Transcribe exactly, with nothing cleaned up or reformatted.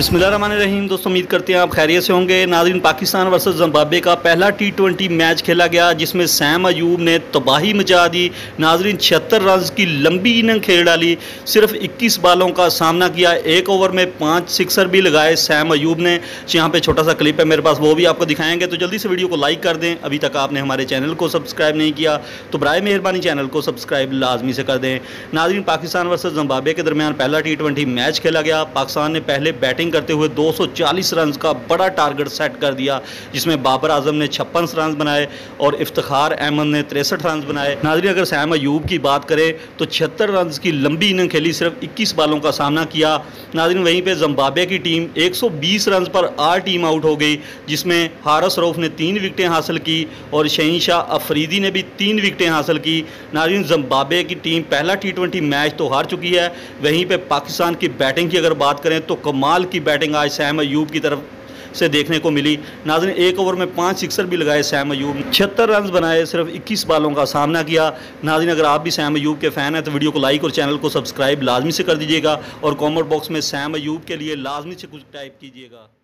बिस्मिल्लाहिर्रहमानिर्रहीम। दोस्तों उम्मीद करते हैं आप खैरियत से होंगे। नाज़रीन, पाकिस्तान वर्सेस जिम्बाब्वे का पहला टी ट्वेंटी मैच खेला गया जिसमें सैम अयूब ने तबाही मचा दी। नाज़रीन, छिहत्तर रन की लंबी इनिंग खेल डाली। सिर्फ इक्कीस बालों का सामना किया। एक ओवर में पाँच सिक्सर भी लगाए सैम अयूब ने। यहाँ पे छोटा सा क्लिप है मेरे पास, वो भी आपको दिखाएंगे। तो जल्दी से वीडियो को लाइक कर दें। अभी तक आपने हमारे चैनल को सब्सक्राइब नहीं किया तो बराए मेहरबानी चैनल को सब्सक्राइब लाजमी से कर दें। नाज़रीन, पाकिस्तान वर्सेस जिम्बाब्वे के दरमियान पहला टी ट्वेंटी मैच खेला गया। पाकिस्तान ने पहले बैटिंग करते हुए दो सौ चालीस रन का बड़ा टारगेट सेट कर दिया, जिसमें बाबर आजम ने छप्पन रन बनाए और इफ्तिखार अहमद ने तिरसठ रन बनाए। नाज़रीन, अगर सैम अयूब की बात करें तो छिहत्तर रन की लंबी इनिंग खेली, सिर्फ इक्कीस बालों का सामना किया। नाज़रीन, वहीं पे जिम्बाब्वे की टीम एक सौ बीस रन पर आर टीम आउट हो गई, जिसमें हारिस रऊफ ने तीन विकेटें हासिल की और शहीन शाह अफरीदी ने भी तीन विकेटें हासिल की। नाज़रीन, जिम्बाब्वे की टीम पहला टी ट्वेंटी मैच तो हार चुकी है। वहीं पे पाकिस्तान की बैटिंग की अगर बात करें तो कमाल की बैटिंग आज सैम अयूब की तरफ से देखने को मिली। नाज़रीन, एक ओवर में पाँच सिक्सर भी लगाए सैम अयूब ने, छिहत्तर रन बनाए, सिर्फ इक्कीस बालों का सामना किया। नाज़रीन, अगर आप भी सैम अयूब के फ़ैन हैं तो वीडियो को लाइक और चैनल को सब्सक्राइब लाजमी से कर दीजिएगा और कमेंट बॉक्स में सैम अयूब के लिए लाजमी से कुछ टाइप कीजिएगा।